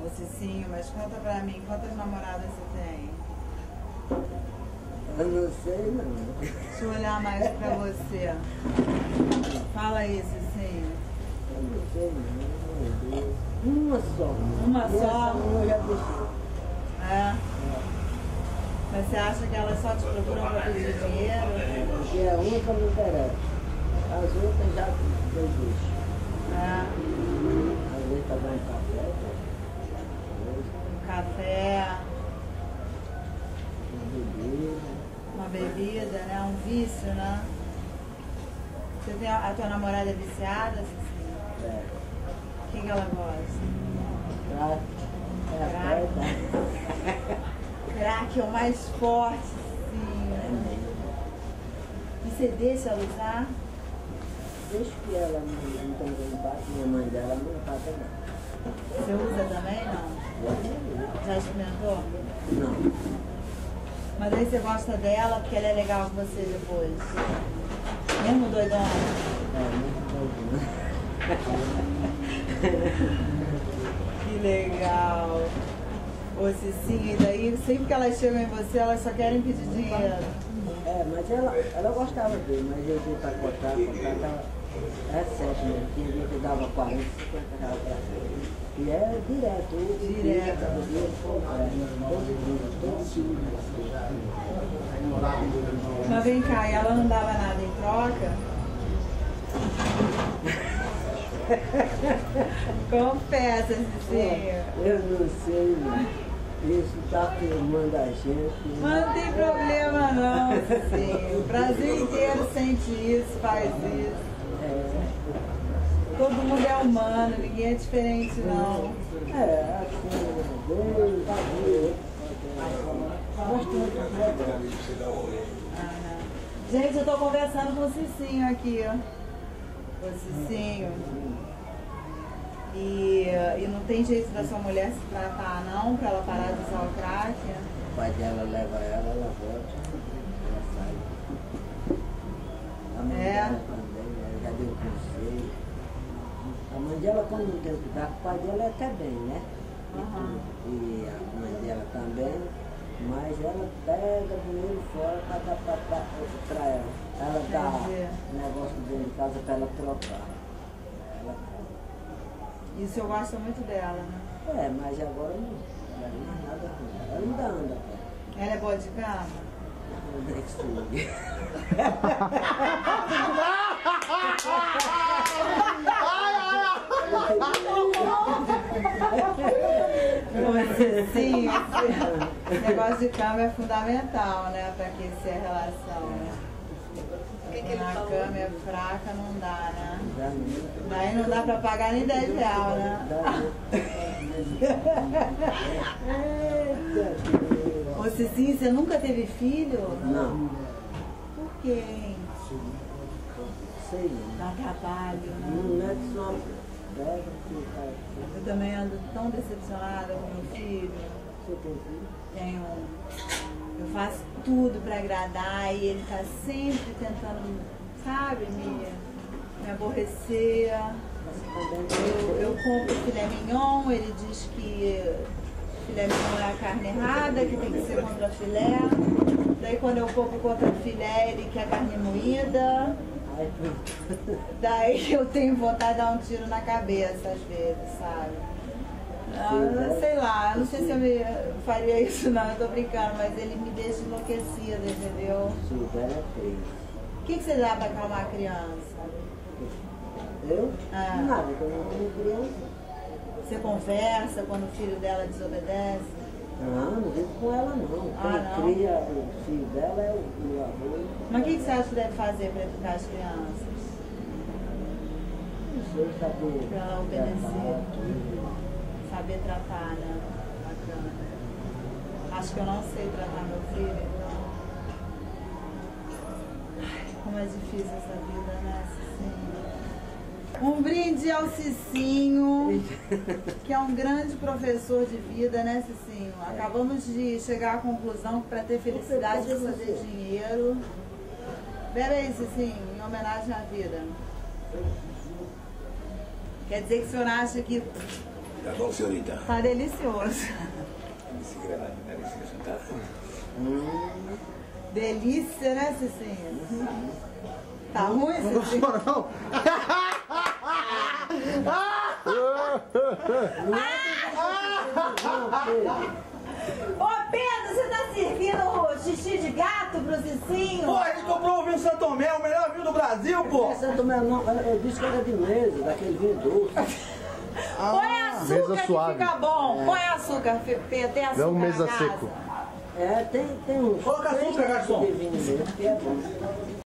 Ô Cicinho, mas conta pra mim, quantas namoradas você tem? Eu não sei não. Deixa eu olhar mais pra você. Fala aí, Cicinho. Eu não sei não, meu Deus. Uma só. Uma E só? essa eu já deixei. É? Mas você acha que elas só te procuram pra pedir dinheiro? Porque é uma que não interessa. As outras já eu deixo. É. Às vezes tá dando café, Café, bebida. uma bebida, né? Um vício, né? Você tem a tua namorada é viciada, Cicinho? É. O que ela gosta? Crack. Crack é o mais forte, sim. E você deixa ela usar? Deixa que ela não tem contato, minha mãe dela não tá também. Você usa também, não? Já experimentou? Não. Mas aí você gosta dela porque ela é legal com você depois? Mesmo doidona? É, muito Que legal! Ô Cicinho, e daí sempre que elas chegam em você, elas só querem pedir dinheiro. É, mas ela gostava dele, mas eu dei pra cortar, ela é certo mesmo. Tinha dia que eu dava 40, 50 reais pra ela. E é direto. Direto. Todo dia. Mas vem cá, e ela não dava nada em troca? Confessa, Cicinho. Eu não sei, não. Isso tá filmando a gente. Mas não tem problema não, Cicinho. O Brasil inteiro sente isso, faz isso. É. Todo mundo é humano, ninguém é diferente não. É, assim, Deus, tá bom. Bastante. Gente, eu tô conversando com o Cicinho aqui, ó. O Cicinho. E não tem jeito da sua mulher se tratar não, pra ela parar de usar o crack? O pai dela leva ela volta, ela sai. A mãe dela também, ela já deu conselho. A mãe dela, quando não tem o crack, o pai dela até bem, né? Uhum. E a mãe dela também, mas ela pega dinheiro fora para dar para ela. Ela dá um negócio dentro de casa para ela trocar. E o senhor gosta muito dela, né? É, mas agora não. Ela não é nada ruim. Ela ainda anda. Ela é boa de cama? Onde é que se Sim, esse negócio de cama é fundamental, né? Para aquecer a relação, né? Porque na cama é fraca, não dá, né? Daí não dá para pagar nem 10 reais, né? Ô Cicinho, você nunca teve filho? Não. Por quê, hein? Sei não. Dá trabalho, né? Não é que só pega Eu também ando tão decepcionada com meu filho. Você tem filho? Tenho. Eu faço tudo para agradar e ele tá sempre tentando, sabe, me aborrecer. Eu compro filé mignon, ele diz que filé mignon é a carne errada, que tem que ser contra filé. Daí quando eu compro contra filé, ele quer carne moída. Daí eu tenho vontade de dar um tiro na cabeça às vezes, sabe? Sei lá, não sei se eu faria isso não, eu tô brincando, mas ele me deixa enlouquecida, entendeu? Sim, ela é 3. O que você dá pra acalmar a criança? Eu? Ah. Nada, que eu não tenho criança. Você conversa quando o filho dela desobedece? Não vivo com ela não. Ah, Quem cria o filho dela é o avô. Mas o que você acha que deve fazer para educar as crianças? Não sei saber. Pra ela obedecer. Saber tratar, né? Bacana. Acho que eu não sei tratar meu filho, então. Ai, como é difícil essa vida, né, Cicinho? Um brinde ao Cicinho, que é um grande professor de vida, né, Cicinho? Acabamos de chegar à conclusão que para ter felicidade é fazer dinheiro. Bebe aí, Cicinho, em homenagem à vida. Quer dizer que o senhor acha que Tá bom, senhorita? Tá delicioso. Delicioso, tá? Delícia, né, Cicinha? Tá ruim, Não Cicinha? gostou, não? Ô, Pedro, você tá servindo xixi de gato pro Cicinho? Pô, a gente comprou o vinho Santo Tomé, o melhor vinho do Brasil, pô! Essa também não, eu disse que era de mesa, daquele vinho doce. Põe açúcar mesa que suave. fica bom. Põe açúcar, Pedro. Tem açúcar Não na mesa casa? seco. É, tem uns. Coloca açúcar, garçom. De vinho mesmo, que é bom.